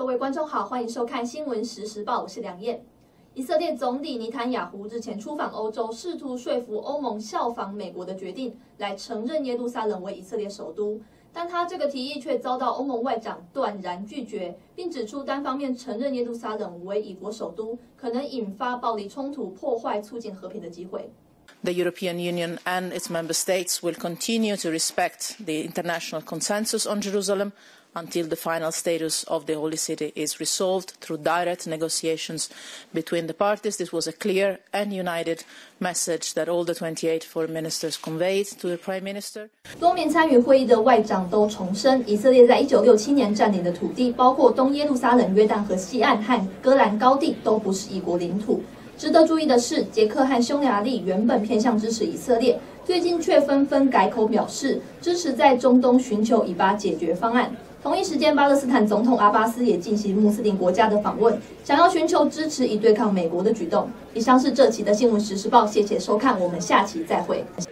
位观众好，欢迎收看《新闻时时报》，我是梁燕。以色列总理尼坦雅胡日前出访欧洲，试图说服欧盟效仿美国的决定，来承认耶路撒冷为以色列首都。但他这个提议却遭到欧盟外长断然拒绝，并指出单方面承认耶路撒冷为以国首都，可能引发暴力冲突，破坏促进和平的机会。 The European Union and its member states will continue to respect the international consensus on Jerusalem until the final status of the Holy City is resolved through direct negotiations between the parties. This was a clear and united message that all the 28 foreign ministers conveyed to the Prime Minister. 多名参与会议的外长都重申，以色列在1967年占领的土地，包括东耶路撒冷、约旦河西岸和戈兰高地，都不是以国领土。 值得注意的是，捷克和匈牙利原本偏向支持以色列，最近却纷纷改口表示支持在中东寻求以巴解决方案。同一时间，巴勒斯坦总统阿巴斯也进行穆斯林国家的访问，想要寻求支持以对抗美国的举动。以上是这期的新闻时事报，谢谢收看，我们下期再会。